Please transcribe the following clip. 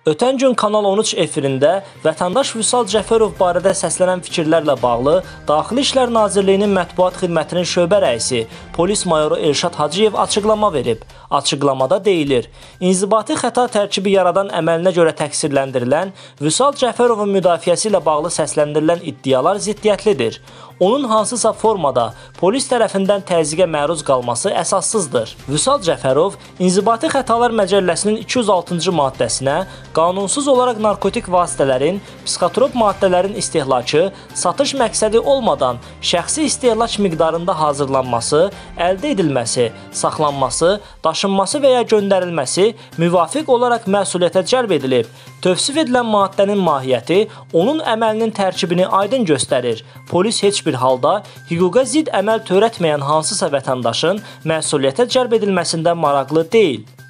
Ötən gün Kanal 13 efirində vətəndaş Vüsal Cəfərov barədə səslənən fikirlərlə bağlı Daxili İşlər Nazirliyinin mətbuat xidmətinin şöbə rəisi, polis mayoru Elşad Hacıyev açıqlama verib. Açıqlamada deyilir, inzibati xəta tərkibi yaradan əməlinə görə təqsirləndirilən Vüsal Cəfərovun müdafiəsi ilə bağlı səsləndirilən iddialar ziddiyyətlidir. Onun hansısa formada polis tərəfindən təzyiqə məruz qalması əsassızdır. Vüsal Cəfərov İnzibati Xətalar Məcəlləsinin 206-cı maddəsinə qanunsuz olaraq narkotik vasitələrin, psixotrop maddələrin istehlakı, satış məqsədi olmadan şəxsi istehlak miqdarında hazırlanması, əldə edilməsi, saxlanması, daşınması və ya göndərilməsi müvafiq olaraq məsuliyyətə cəlb edilib. Tövsif edilən maddənin mahiyyəti onun əməlinin tərkibini aydın göstərir. Polis heç bir halda hüquqa zidd əməl törətməyən hansısa vətəndaşın məsuliyyətə cəlb edilməsində maraqlı deyil.